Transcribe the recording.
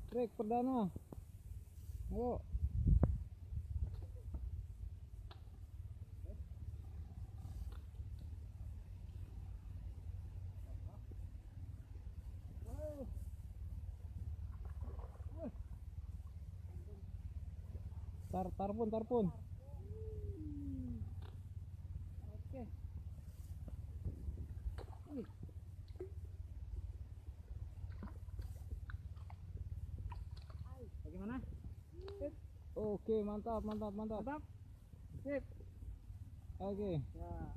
Trek perdana. Ayo. Tarpun. Oke. Bagaimana? Oke, mantap. Mantap. Sip. Oke. Ya.